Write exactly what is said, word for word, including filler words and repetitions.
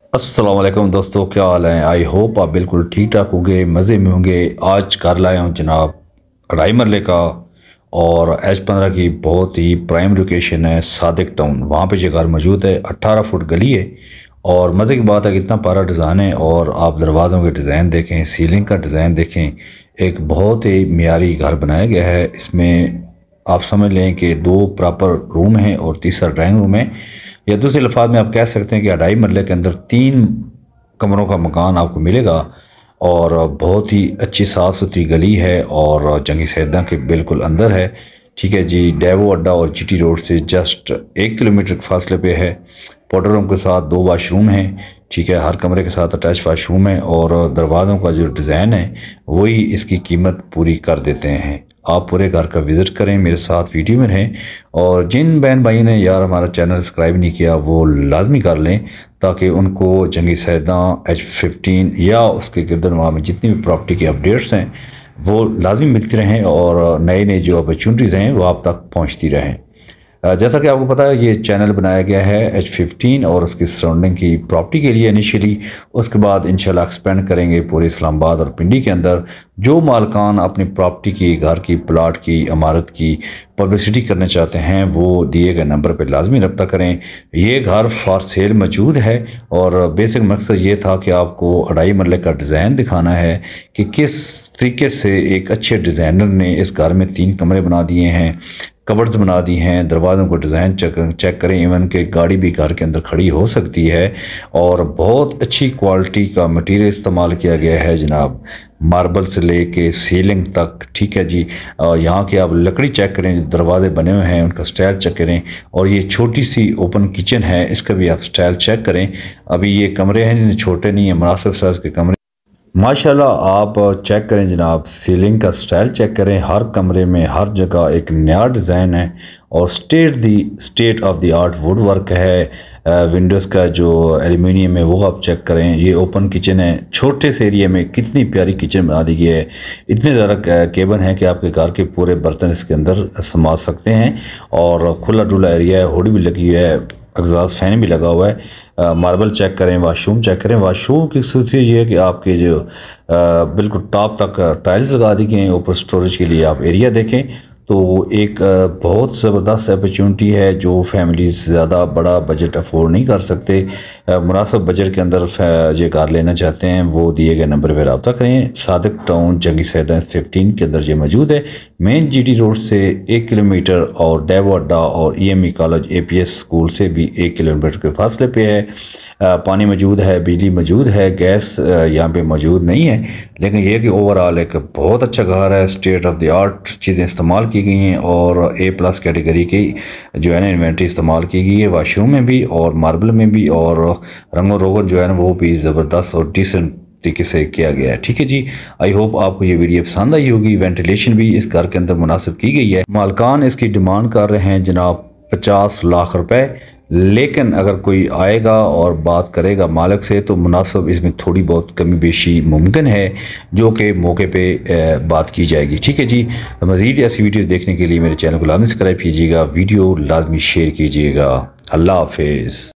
अस्सलाम वालेकुम दोस्तों, क्या हाल है। आई होप आप बिल्कुल ठीक ठाक होंगे, मज़े में होंगे। आज घर लाया हूँ जनाब अढ़ाई मरले का और एच पंद्रह की बहुत ही प्राइम लोकेशन है सादिक टाउन। वहाँ पे ये घर मौजूद है। अट्ठारह फुट गली है और मज़े की बात है कि इतना प्यारा डिज़ाइन है। और आप दरवाज़ों के डिज़ाइन देखें, सीलिंग का डिज़ाइन देखें, एक बहुत ही मियारी घर बनाया गया है। इसमें आप समझ लें कि दो प्रॉपर रूम हैं और तीसरा ड्राइंग रूम है, या दूसरे लफ्ज़ में आप कह सकते हैं कि अढ़ाई मरले के अंदर तीन कमरों का मकान आपको मिलेगा। और बहुत ही अच्छी साफ़ सुथरी गली है और जंगी सैदा के बिल्कुल अंदर है। ठीक है जी, डेवो अड्डा और जीटी रोड से जस्ट एक किलोमीटर के फासले पे है। पाउडर रूम के साथ दो वाशरूम हैं। ठीक है, हर कमरे के साथ अटैच वाशरूम है और दरवाज़ों का जो डिज़ाइन है वही इसकी कीमत पूरी कर देते हैं। आप पूरे घर का विज़िट करें, मेरे साथ वीडियो में रहें। और जिन बहन भाई ने यार हमारा चैनल सब्सक्राइब नहीं किया वो लाजमी कर लें, ताकि उनको जंगी सैदा एच फिफ्टीन या उसके गिरदनवा में जितनी भी प्रॉपर्टी की अपडेट्स हैं वो लाजमी मिलती रहें और नए नए जो अपॉर्चुनिटीज़ हैं वो आप तक पहुंचती रहें। अ, जैसा कि आपको पता है ये चैनल बनाया गया है एच फिफ्टीन और उसकी सराउंडिंग की प्रॉपर्टी के लिए इनिशियली। उसके बाद इंशाल्लाह एक्सपेंड करेंगे पूरे इस्लामाबाद और पिंडी के अंदर। जो मालकान अपनी प्रॉपर्टी की, घर की, प्लाट की, इमारत की पब्लिसिटी करना चाहते हैं वो दिए गए नंबर पर लाजमी रब्ता करें। ये घर फॉर सेल मौजूद है और बेसिक मकसद ये था कि आपको अढ़ाई मरले का डिज़ाइन दिखाना है कि किस तरीके से एक अच्छे डिज़ाइनर ने इस घर में तीन कमरे बना दिए हैं, कबर्ड्स बना दी हैं। दरवाज़ों को डिज़ाइन चेक चेक करें, इवन के गाड़ी भी घर के अंदर खड़ी हो सकती है। और बहुत अच्छी क्वालिटी का मटेरियल इस्तेमाल किया गया है जनाब, मार्बल से लेके सीलिंग तक। ठीक है जी, और यहाँ की आप लकड़ी चेक करें, जो दरवाजे बने हुए हैं उनका स्टाइल चेक करें। और ये छोटी सी ओपन किचन है, इसका भी आप स्टाइल चेक करें। अभी ये कमरे हैं, छोटे नहीं है, मुनासिब साइज़ के कमरे माशाल्लाह। आप चेक करें जनाब, सीलिंग का स्टाइल चेक करें। हर कमरे में हर जगह एक नया डिज़ाइन है और state the state of the art wood work है। विंडोज़ का जो एल्युमिनियम है वो आप चेक करें। ये ओपन किचन है, छोटे से एरिया में कितनी प्यारी किचन बना दी गई है। इतने ज़्यादा केबन है कि आपके घर के पूरे बर्तन इसके अंदर संभाल सकते हैं। और खुला डुला एरिया है, हुड भी लगी हुई है, एग्जॉस्ट फैन भी लगा हुआ है। मार्बल चेक करें, वाशरूम चेक करें। वाशरूम की खूबसूरती ये है कि आपके जो आ, बिल्कुल टॉप तक टाइल्स लगा दी गई हैं। ऊपर स्टोरेज के लिए आप एरिया देखें तो एक आ, बहुत ज़बरदस्त अपॉर्चुनिटी है। जो फैमिलीज ज़्यादा बड़ा बजट अफोर्ड नहीं कर सकते, मुनासिब बजट के अंदर ये कार लेना चाहते हैं, वो दिए गए नंबर पर रब्ता करें। सादिक टाउन जंगी सैदा फिफ्टीन के अंदर ये मौजूद है। मेन जीटी रोड से एक किलोमीटर और डेवो अड्डा और E M E college A P S school से भी एक किलोमीटर के फासले पे है। पानी मौजूद है, बिजली मौजूद है, गैस यहाँ पे मौजूद नहीं है। लेकिन यह कि ओवरऑल एक बहुत अच्छा घर है। स्टेट ऑफ द आर्ट चीज़ें इस्तेमाल की गई हैं और ए प्लस कैटेगरी की जो है ना इन्वेंट्री इस्तेमाल की गई है, वाशरूम में भी और मार्बल में भी। और रंगो रोगन जो है ना वो भी ज़बरदस्त और डिसेंट तरीके से किया गया है। ठीक है जी, आई होप आपको ये वीडियो पसंद आई होगी। वेंटिलेशन भी इस घर के अंदर मुनासिब की गई है। मालकान इसकी डिमांड कर रहे हैं जनाब पचास लाख रुपए, लेकिन अगर कोई आएगा और बात करेगा मालिक से तो मुनासिब इसमें थोड़ी बहुत कमी बेशी मुमकिन है, जो कि मौके पे बात की जाएगी। ठीक है जी, मज़ीद ऐसी वीडियोस देखने के लिए मेरे चैनल को लाजमी सब्सक्राइब कीजिएगा, वीडियो लाजमी शेयर कीजिएगा। अल्लाह हाफिज़।